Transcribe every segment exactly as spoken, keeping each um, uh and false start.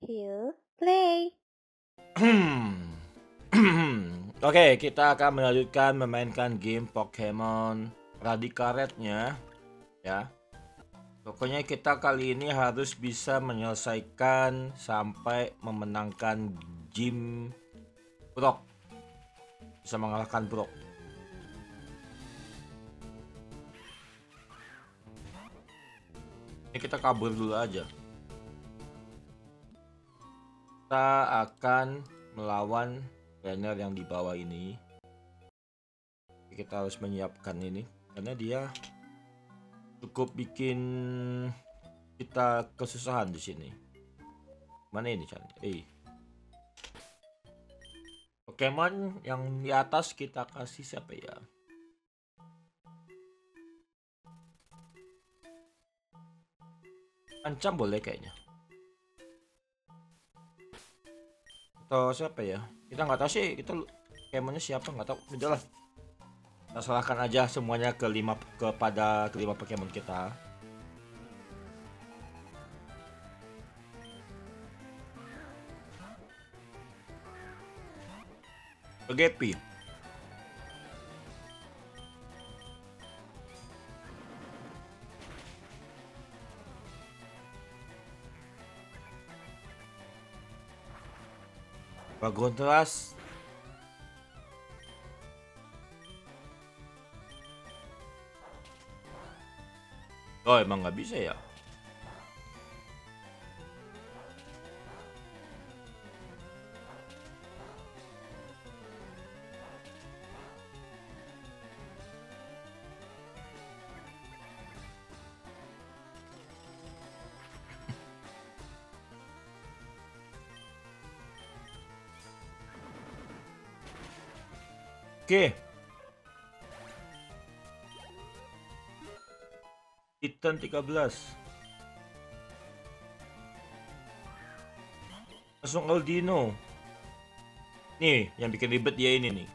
two, play. Oke, kita akan melanjutkan memainkan game Pokemon Radical Red-nya ya. Pokoknya kita kali ini harus bisa menyelesaikan sampai memenangkan gym Brock. Bisa mengalahkan Brock. Ini kita kabur dulu aja. Kita akan melawan trainer yang di bawah ini. Kita harus menyiapkan ini karena dia cukup bikin kita kesusahan di sini. Mana ini caranya? Eh. Pokemon yang di atas kita kasih siapa ya? Ancam boleh kayaknya. Atau siapa ya? Kita nggak tahu sih. Kita Pokemonnya siapa nggak tahu. Udahlah. Kita serahkan aja semuanya ke lima kepada kelima Pokemon kita. Togepi. Bagontras. Oh, emang nggak bisa ya? Oke. Titan tiga belas. Langsung Aldino. Nih, yang bikin ribet dia ini nih.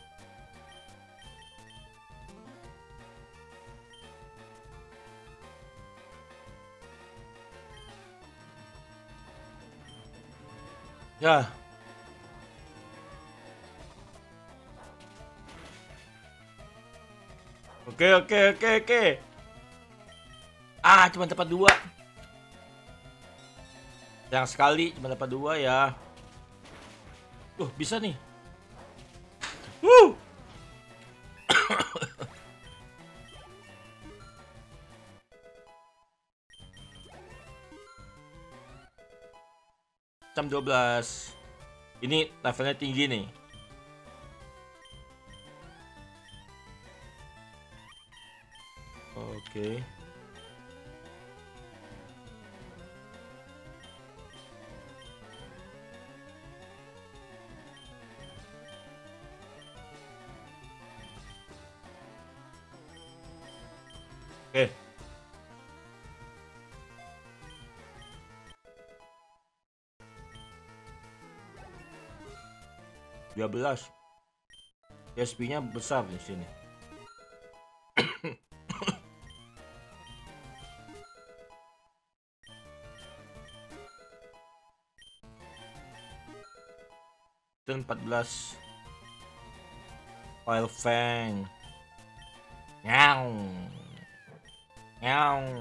Ya. Oke, oke, oke, oke. Ah, cuma dapat dua. Yang sekali cuma dapat dua ya. Uh, bisa nih. Wuh. Jam dua belas. Ini levelnya tinggi nih. Oke. Oke. dua belas. S P-nya besar di sini. Dan empat belas. Oil Fang. Nyang. Nyang.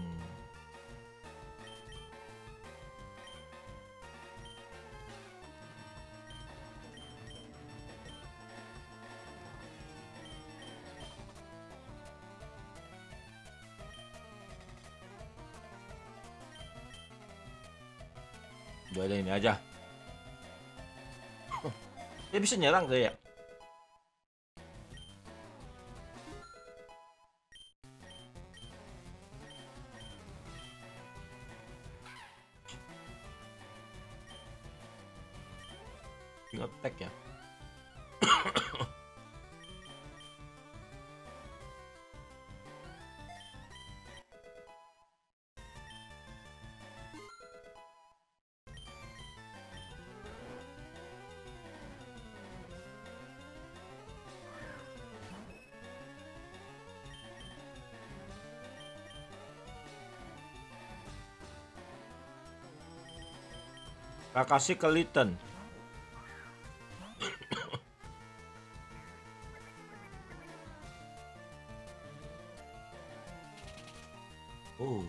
Udah ada ini aja. Dia bisa nyerang tuh ya. Tinggal attack ya. Kakashi ke Litten. Oh.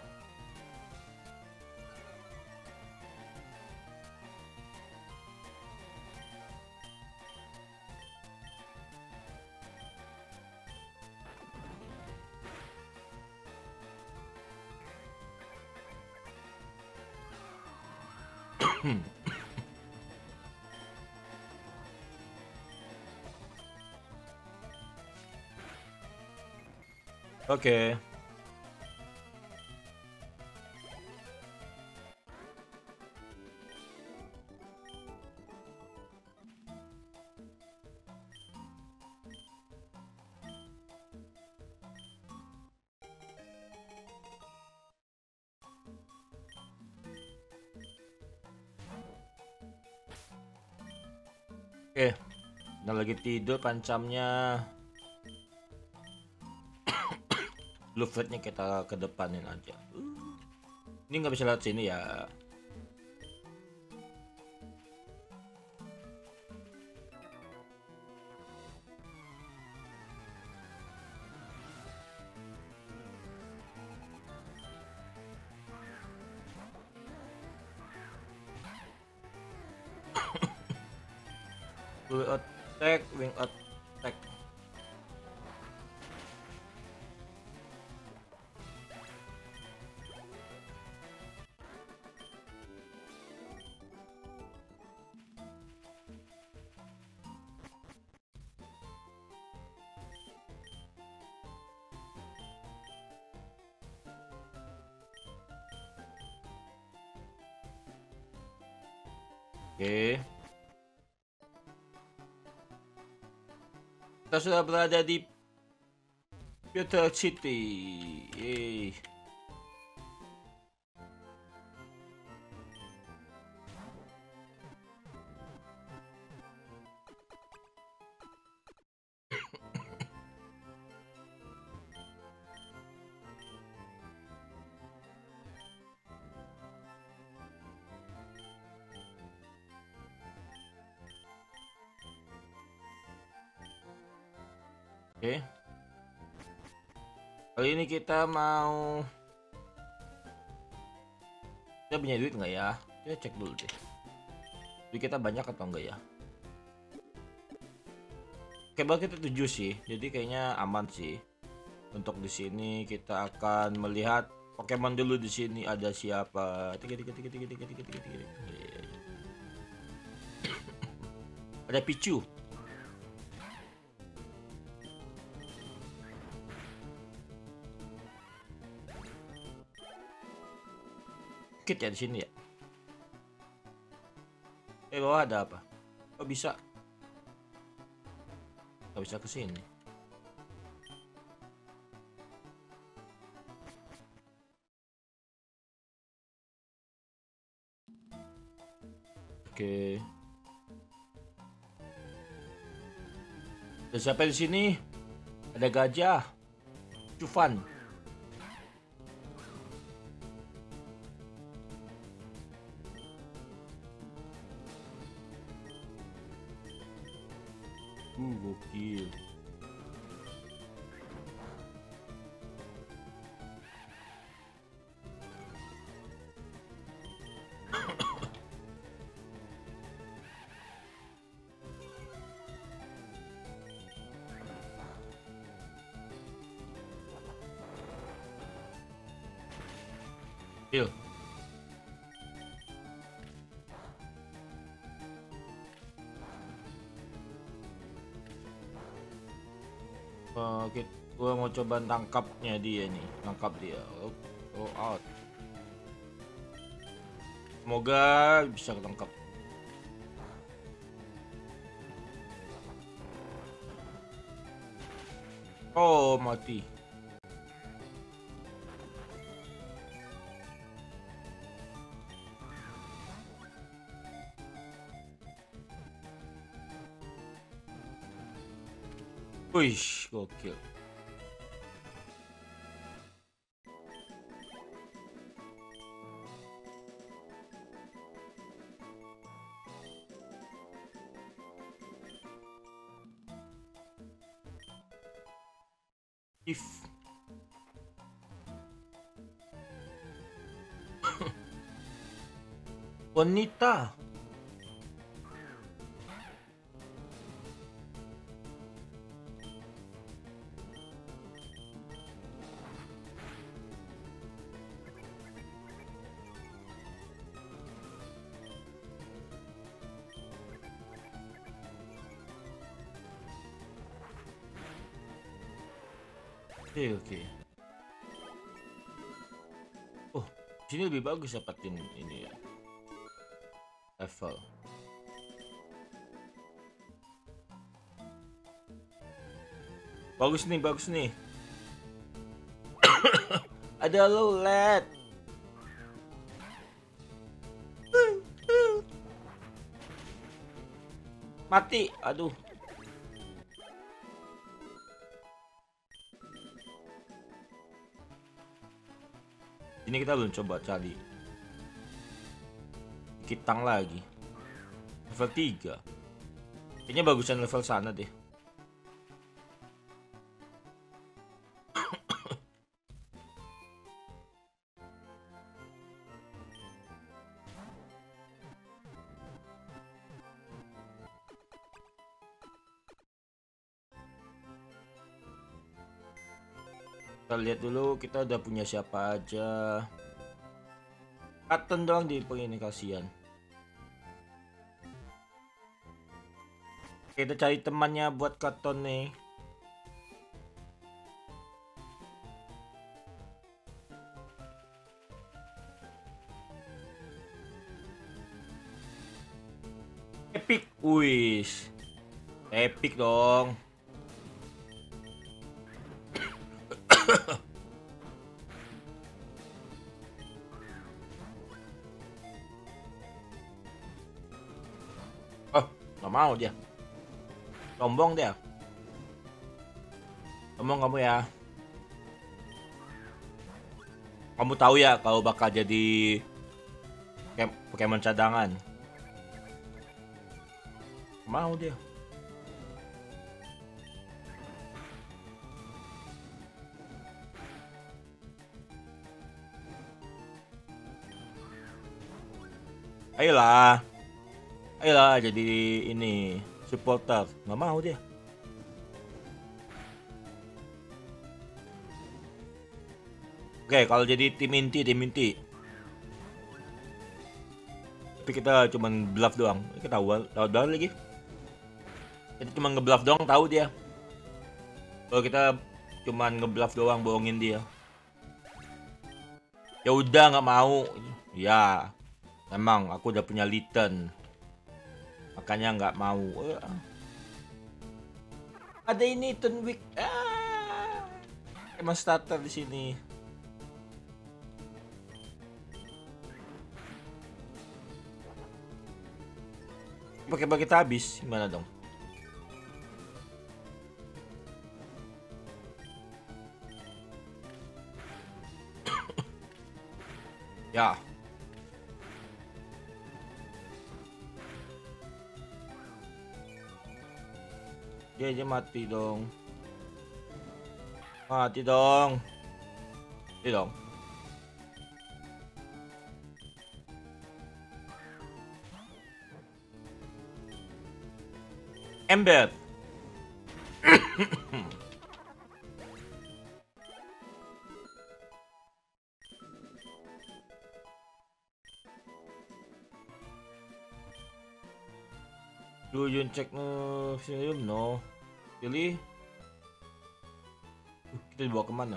Oke. Oke. Udah lagi tidur pancamnya. Luffy-nya kita kedepanin aja. Ini nggak bisa lewat sini ya. Blue attack, wing attack. Oke. Kita sudah berada di Pewter City. Yeay. Oke. Kali ini kita mau, kita punya duit nggak ya? Kita cek dulu deh. Duit kita banyak atau enggak ya? Oke, bang, kita tujuh sih. Jadi kayaknya aman sih. Untuk di sini kita akan melihat Pokemon dulu. Di sini ada siapa? Tiga tiga tiga tiga tiga tiga tiga tiga. Ada Pichu. Kit ya di sini ya. Eh, bawah ada apa? Oh, bisa. Gak bisa ke sini. Oke. Ada siapa di sini? Ada gajah. Cufan. Uh, gokil. Heal. Uh, gua mau coba tangkapnya dia nih, tangkap dia. Oh, oh out. Semoga bisa ketangkap. Oh, mati. Wih, gokil. If wanita. Oke, oke. Oh, sini lebih bagus dapatin ini ya. Level. Bagus nih, bagus nih. Ada low led. Mati, aduh. Ini kita belum coba cari kitang lagi. Level tiga. Kayaknya bagusan level sana deh. Kita lihat dulu kita udah punya siapa aja. Cotton doang di ini kasihan. Kita cari temannya buat Cotton nih. Epic, wis. Epic dong. Oh, nggak mau dia. Sombong dia. Sombong kamu ya. Kamu tahu ya kalau bakal jadi Pokemon cadangan. Mau dia. Ayolah. Ayolah jadi ini supporter. Nggak mau dia. Oke, kalau jadi tim inti, tim inti. Tapi kita cuman bluff doang. Kita tahu, tahu doang lagi. Kita cuma ngebluff doang, tahu dia. Kalau kita cuman ngebluff doang, bohongin dia. Ya udah nggak mau. Ya, emang aku udah punya Litten. Makanya nggak mau. Ada ini Tunwick. Ah, emang starter di sini. Pakai kita habis gimana dong? Ya. Dia aja mati dong. Mati dong. Mati dong. Ember. Do you check no film no? Pilih. Uh, kita dibawa kemana?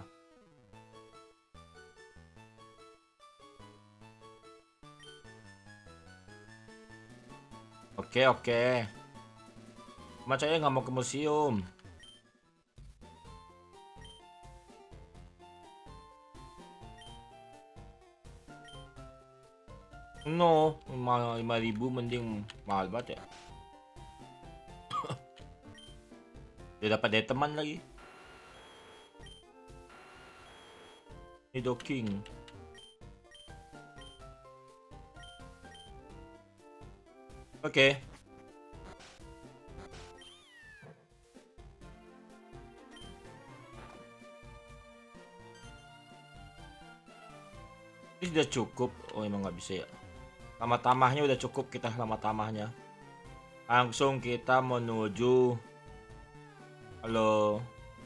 Oke oke. Macanya nggak mau ke museum. No, lima ribu mending mahal banget ya. Dia dapat dari teman lagi. Nidoking. Oke. Okay. Ini sudah cukup. Oh emang nggak bisa ya. Lama tamahnya udah cukup, kita lama tamahnya. Langsung kita menuju. Halo.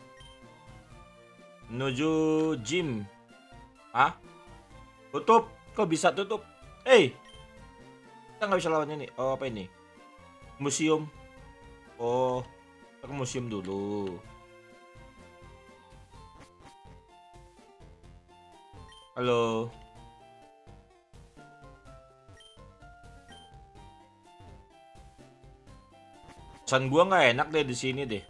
Menuju gym. Hah? Tutup. Kok bisa tutup? Eh, hey! Kita nggak bisa lawan ini. Oh apa ini? Museum. Oh, kita ke museum dulu. Halo. Pesan gua nggak enak deh di sini deh.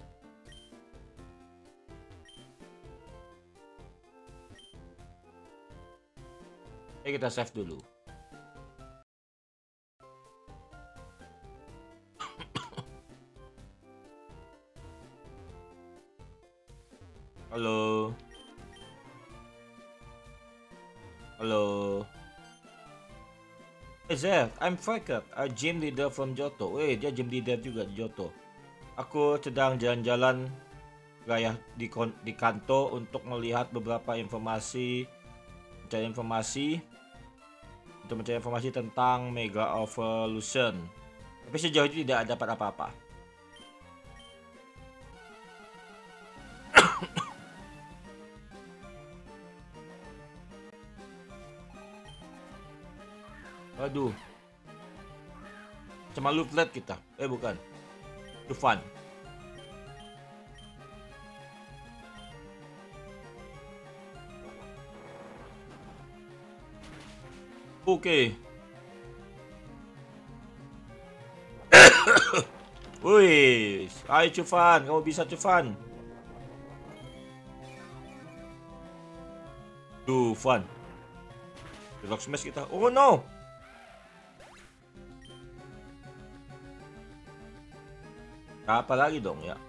Oke, kita save dulu. Halo. Halo. Hey Zef, I'm Faker, a gym leader from Johto. Eh, dia gym leader juga di Johto. Aku sedang jalan-jalan gaya di, di Kanto untuk melihat beberapa informasi, mencari informasi, untuk mencari informasi tentang Mega Evolution. Tapi sejauh ini tidak dapat apa-apa. Aduh. Cuma lu flat kita. Eh bukan. Dufan. Oke. Wih, ayo Cufan, kamu bisa Cufan. Dufan. Rock smash kita. Oh no. Apa lagi dong ya?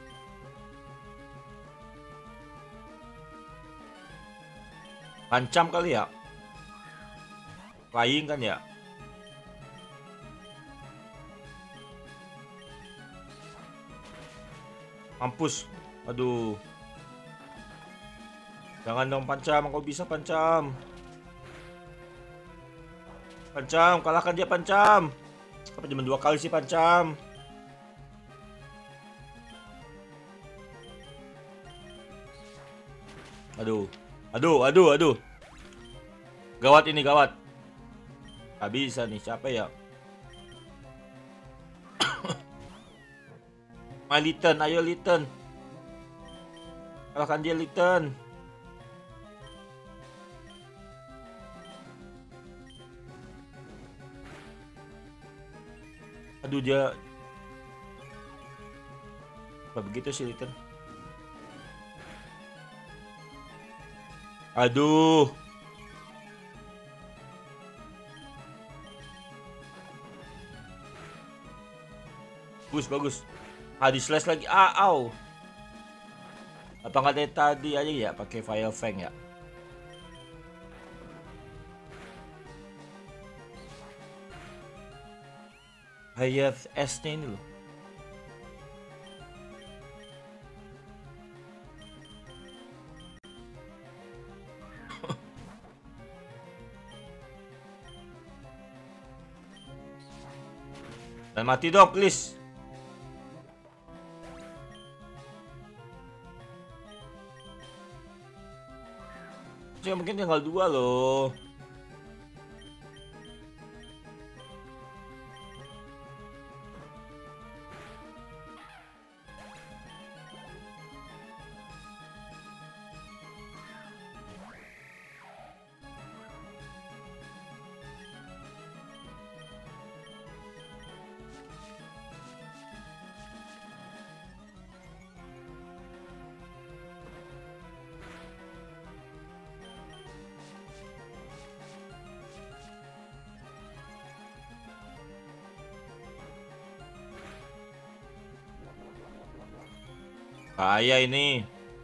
Pancam kali ya? Flying kan ya? Mampus. Aduh. Jangan dong Pancam, kau bisa Pancam. Pancam, kalahkan dia Pancam. Apa cuma dua kali sih Pancam? Aduh, aduh, aduh, aduh. Gawat ini, gawat. Gak bisa nih, siapa ya? My Litten, ayo Litten. Kalahkan dia Litten. Aduh dia. Apa begitu sih Litten? Aduh. Bagus, bagus. Ah, di slash lagi. Ah, au. Apa nggak dari tadi aja ya pakai Fire Fang ya? Hayat S-nya ini loh. Dan mati dong, please. Ya mungkin tinggal dua loh. Bahaya ini.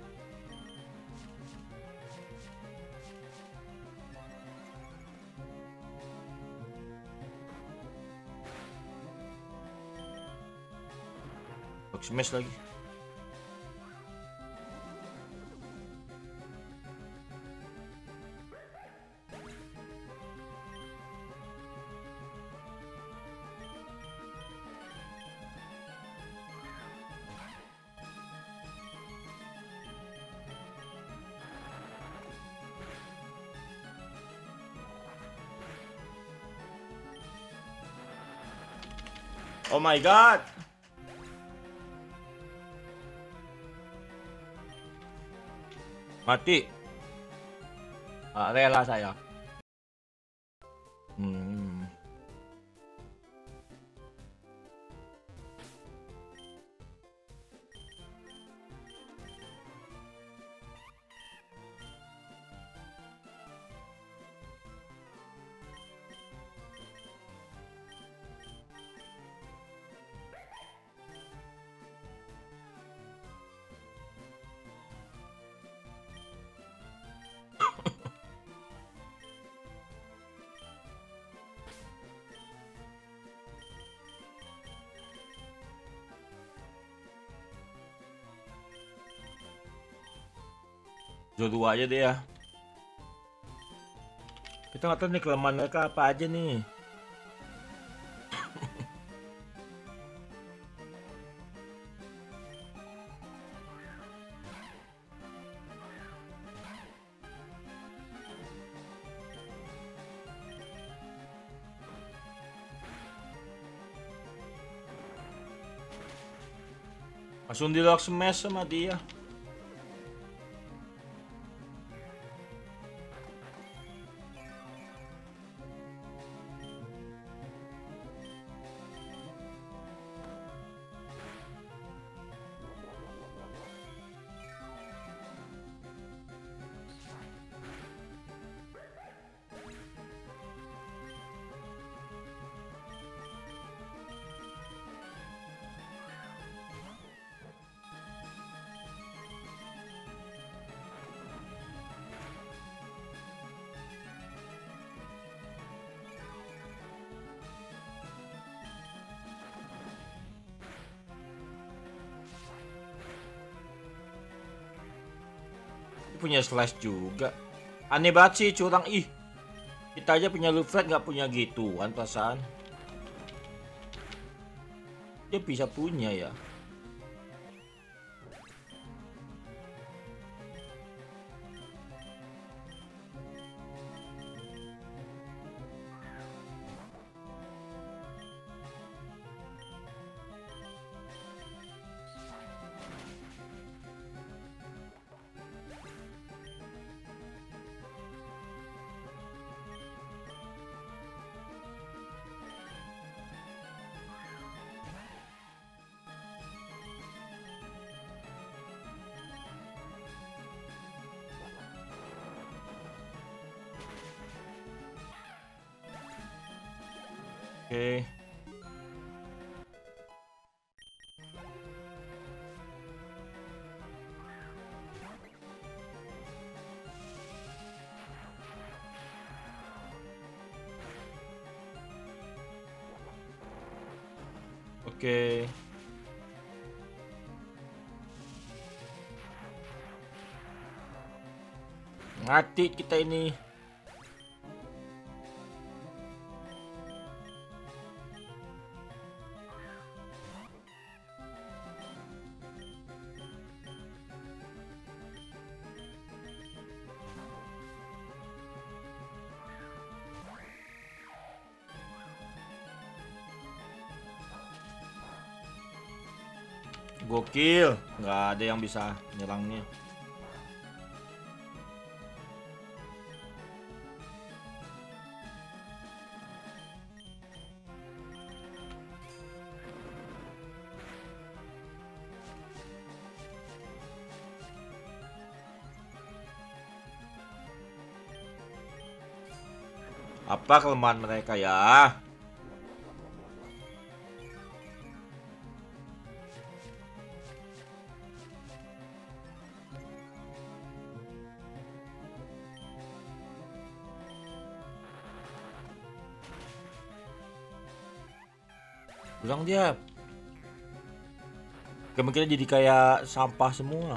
Rock smash lagi. Oh my god. Mati. Ah, rela saya. Hmm. Jodoh aja deh ya. Kita nggak tahu nih kelemahan mereka apa aja nih. Langsung di lock smash sama dia. Punya slash juga. Aneh banget sih, curang ih. Kita aja punya Lufred nggak punya gituan perasaan. Dia bisa punya ya. Oke. Oke. Mati kita ini. Gokil, nggak ada yang bisa nyerangnya. Apa kelemahan mereka ya? Bilang dia kemungkinan jadi kayak sampah semua.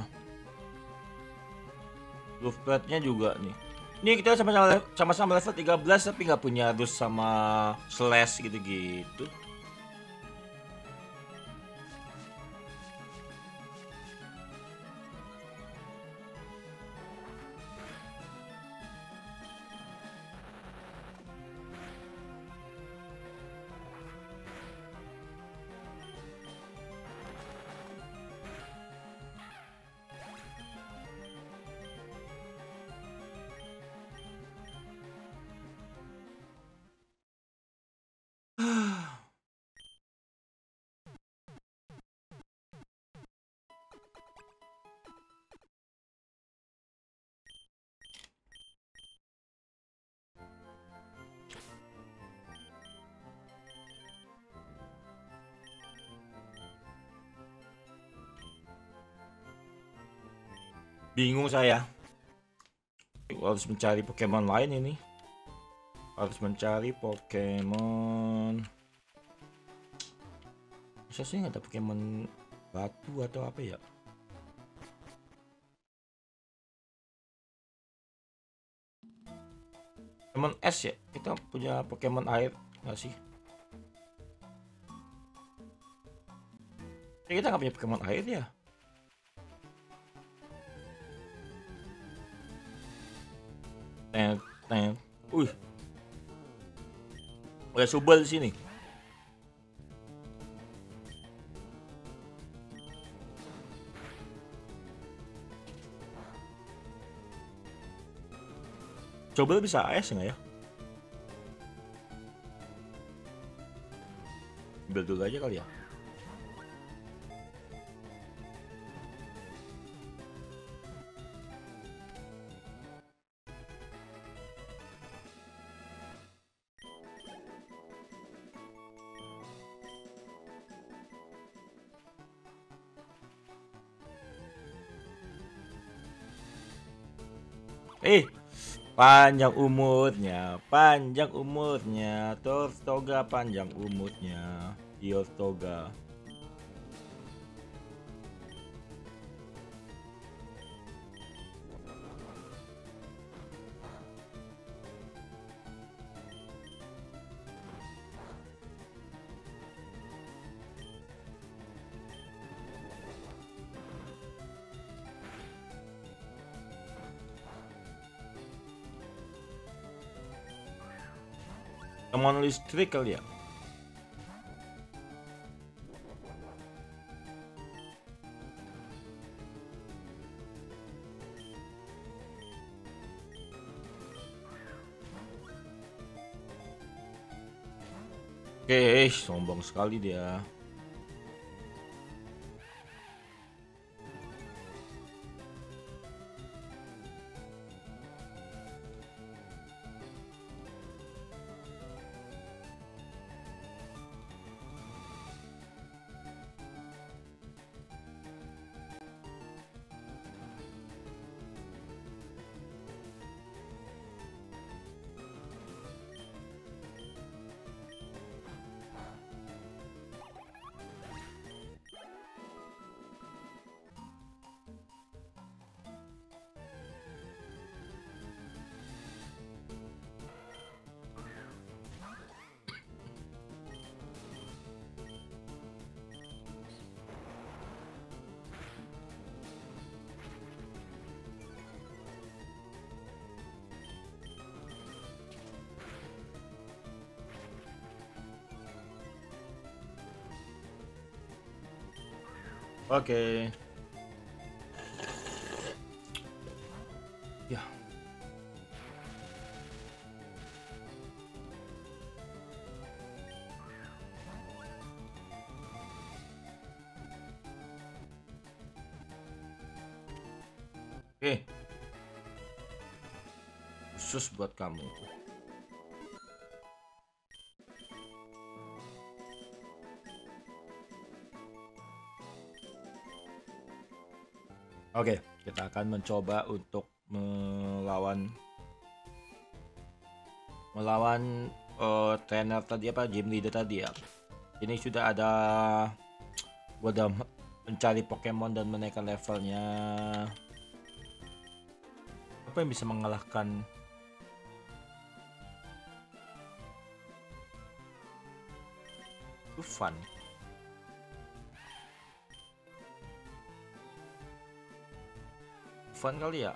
Lufrednya juga nih. Ini kita sama-sama sama-sama level tiga belas tapi nggak punya rus sama slash gitu-gitu. Bingung saya. Harus mencari Pokemon lain ini. Harus mencari Pokemon. Bisa sih nggak ada Pokemon batu atau apa ya? Pokemon es ya? Kita punya Pokemon air nggak sih? Ya, kita nggak punya Pokemon air ya? Tet, tet. Wih. Ada Subal di sini. Coba bisa A S nggak ya? Ambil dulu aja kali ya. Eh, panjang umurnya, panjang umurnya, Tortoga panjang umurnya, Tortoga. Pokemon listrik kali ya? Oke, sombong sekali dia. Oke. Ya. Oke. Khusus buat kamu. Oke, kita akan mencoba untuk melawan melawan uh, trainer tadi apa gym leader tadi ya. Ini sudah ada gua udah mencari Pokemon dan menaikkan levelnya. Apa yang bisa mengalahkan Dufan? Dufan kali ya?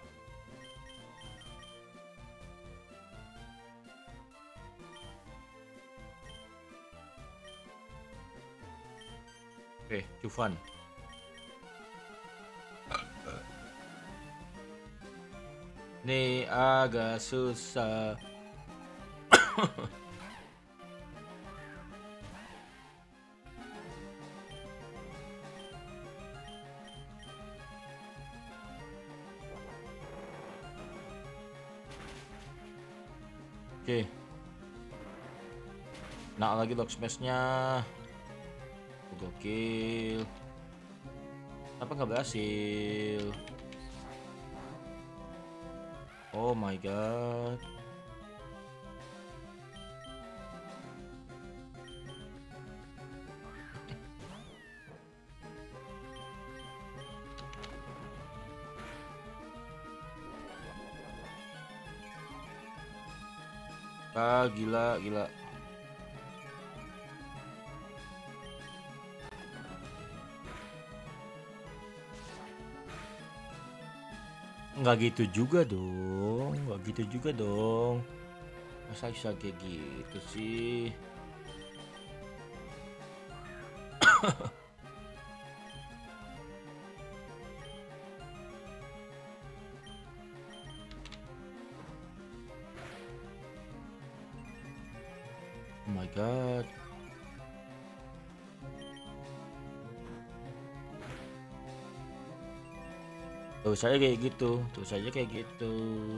Oke, Dufan. Ini agak susah. Oke. Nah, lagi lock smash-nya. Gokil. Kenapa nggak berhasil? Oh my god. Ah, gila, gila. Nggak gitu juga dong, nggak gitu juga dong. Masa bisa kayak gitu sih? Oh my god. Tuh saya kayak gitu, tuh saja kayak gitu.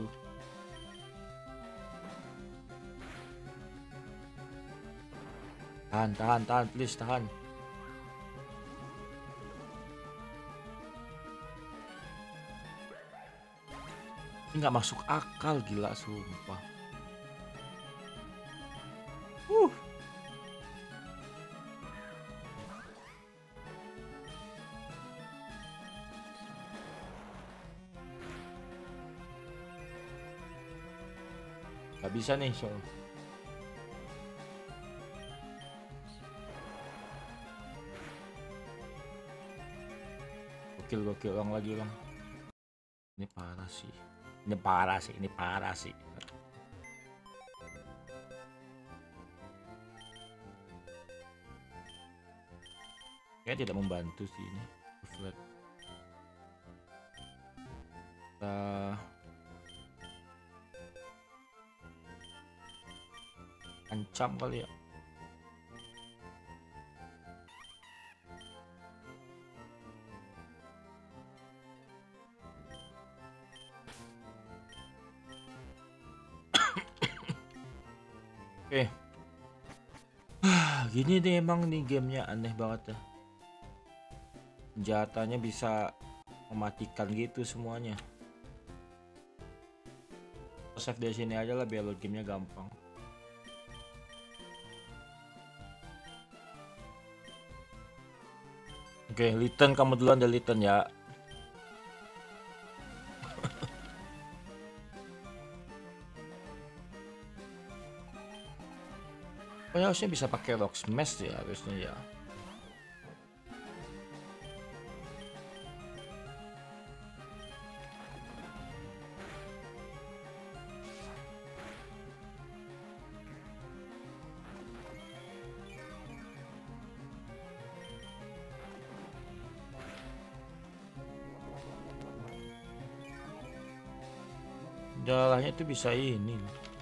Tahan, tahan, tahan, please tahan. Ini nggak masuk akal, gila sumpah. Uh. Gak bisa nih, so. Gokil, gokil, ulang lagi, ulang. Ini parah sih. Ini parah sih, ini parah sih. Kayaknya tidak membantu sih ini. Flat. Kita ancam kali ya. Oke. Gini deh emang nih gamenya aneh banget ya. Senjatanya bisa mematikan gitu semuanya. Save dari sini aja lah biar load gamenya gampang. Oke, Litten kamu duluan deh Litten ya. Oh ya, harusnya bisa pakai Rock Smash ya harusnya ya. Jalannya itu bisa ini.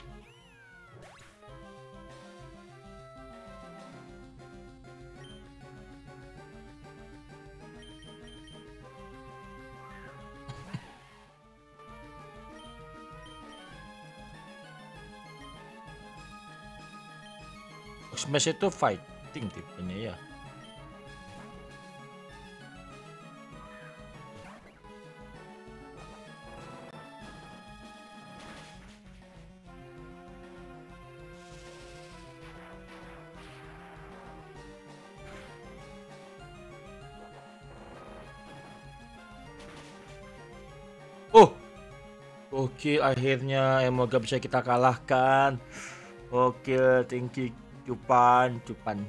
Smash itu fighting tipenya ya. Oh, oke akhirnya Emolga bisa kita kalahkan. Oke, thank you Cupan, Cupan.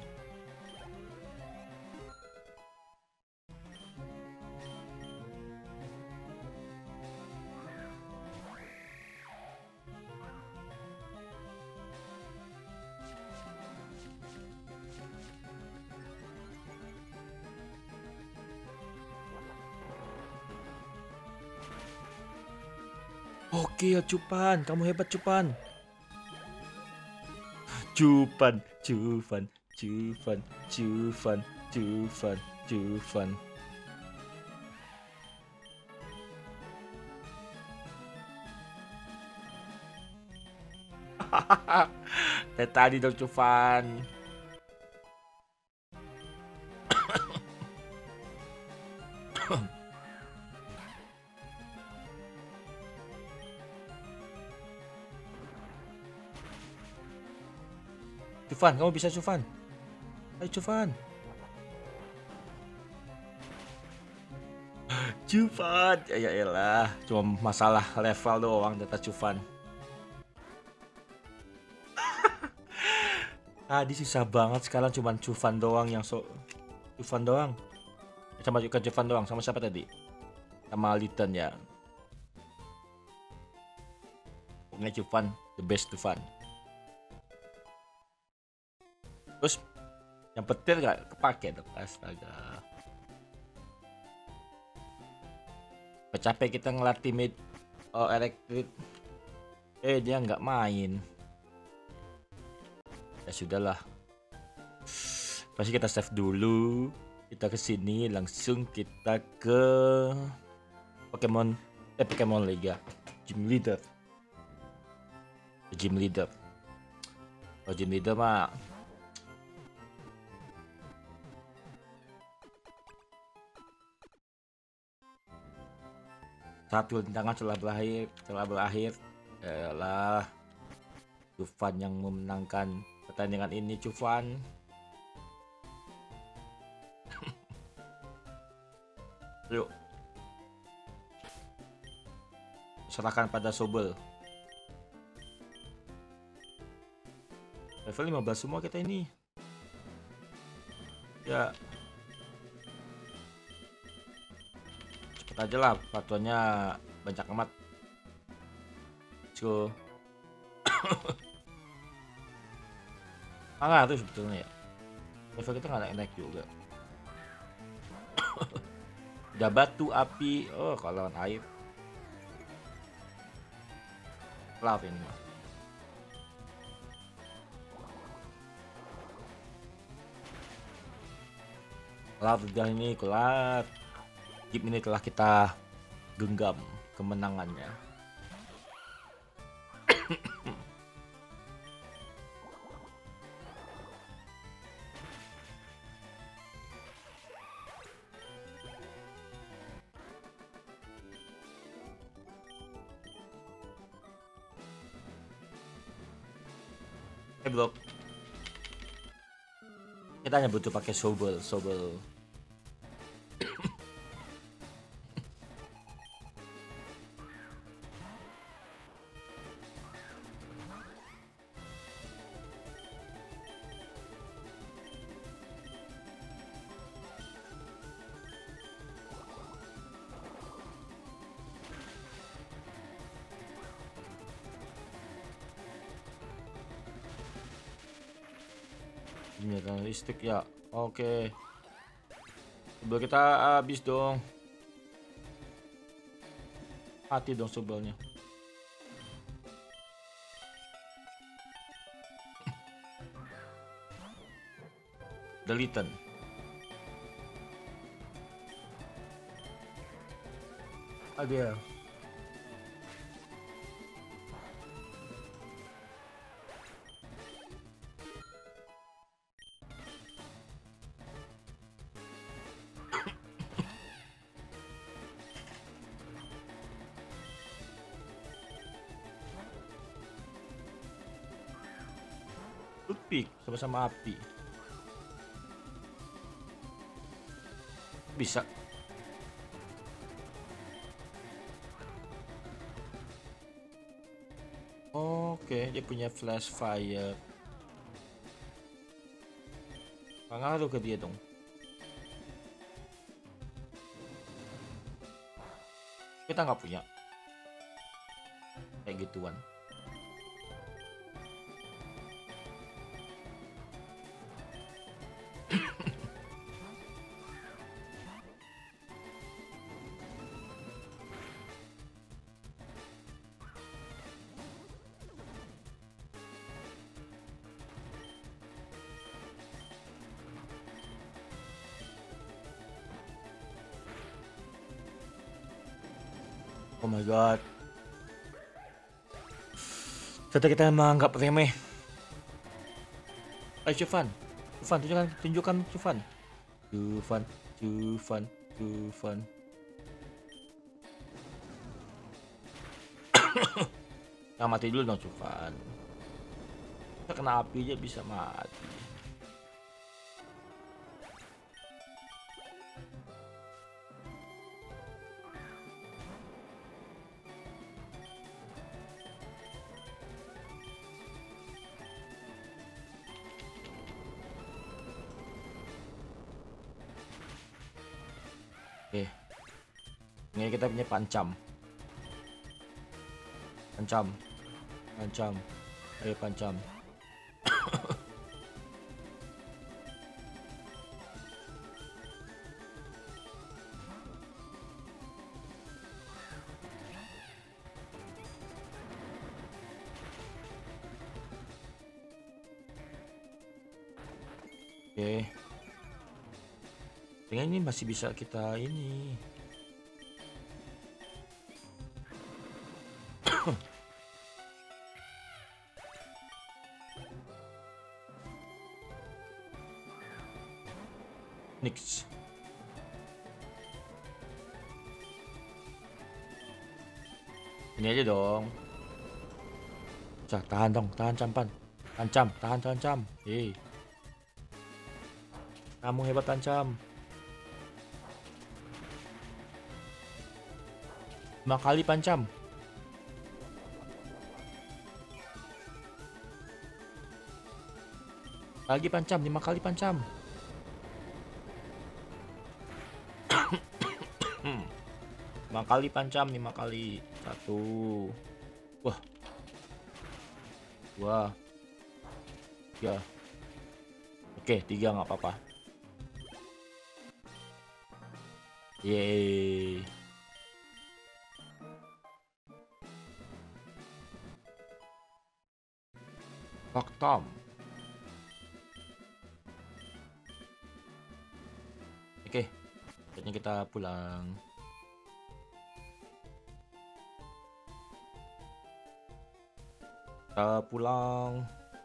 Oke ya Cupan, kamu hebat Cupan. Cupan, Cupan, Cupan, Cupan, Cupan, Cupan. Dari tadi dong Cupan. Cufan, kamu bisa Cufan. Ayo Cufan. Cufan. Ya elah, cuma masalah level doang data Cufan. Tadi susah banget, sekarang cuma Cufan doang yang so Cufan doang. Sama juga Cufan doang, sama siapa tadi? Sama Litten ya. Pokoknya Cufan, the best Cufan. Terus yang petir gak kepake dong, astaga. Capek kita ngelatih mid oh, elektrik. Eh dia nggak main. Ya sudahlah. Pasti kita save dulu. Kita ke sini langsung kita ke Pokemon eh Pokemon Liga. Gym Leader. Gym Leader. Oh Gym Leader mah satu rintangan telah berakhir, telah berakhir adalah Cufan yang memenangkan pertandingan ini. Cufan. Yuk. Serahkan pada Sobel. Level lima belas semua kita ini. Ya. Aja lah, batuannya banyak amat. Let's go. Ah, itu sebetulnya ya. Level kita nggak naik juga. Udah batu, api, oh kalau air. Lava ini mah. Lava udah ini kelar. Game ini telah kita genggam kemenangannya. Eh bro, kita hanya butuh pakai Sobel, Sobel. Ini kan listrik ya. Oke. Sebelum kita habis dong. Mati dong sebelnya. Deleten. Ada. Toothpick sama-sama api. Bisa. Oke, dia punya flash fire. Pengaruh ke dia dong. Kita nggak punya kayak gituan. Oh my god. Ternyata kita menganggap remeh. Ayo Cufan. Cufan, tunjukkan, tunjukkan Cufan. Cufan, Cufan, Cufan. Nah, mati dulu dong Cufan. kena api aja bisa mati. Oke, ini kita punya pancam, pancam, pancam, ayo pancam. Oke, dengan ini masih bisa kita ini. Nix. Ini aja dong. Cah, tahan dong, tahan campan. Tancam, tahan tancam. Hei. Kamu hebat tancam. Lima kali pancam. Lagi pancam, lima kali pancam. Lima kali pancam, lima kali. Satu. Wah. Dua. Tiga. Oke, tiga nggak apa-apa. Yeay. Faktam. Oke, jadi kita pulang. Kita pulang.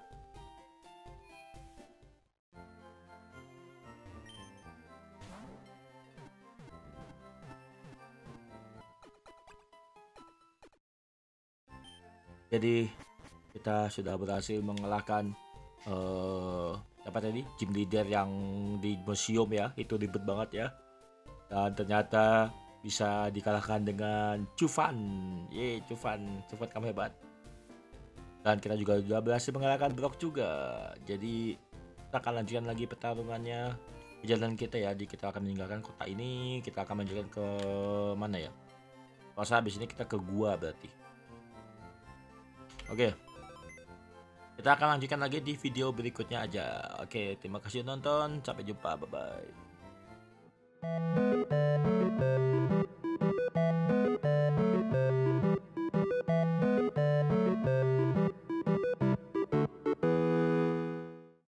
Jadi kita sudah berhasil mengalahkan uh, apa tadi gym leader yang di museum ya, itu ribet banget ya, dan ternyata bisa dikalahkan dengan Cufan. Ye, Cufan, Cufan kamu hebat. Dan kita juga sudah berhasil mengalahkan Brock juga. Jadi kita akan lanjutkan lagi pertarungannya. Perjalanan kita ya, di kita akan meninggalkan kota ini, kita akan melanjutkan ke mana ya? Kalau habis ini kita ke gua berarti. Oke, kita akan lanjutkan lagi di video berikutnya aja. Oke, terima kasih nonton, sampai jumpa, bye bye.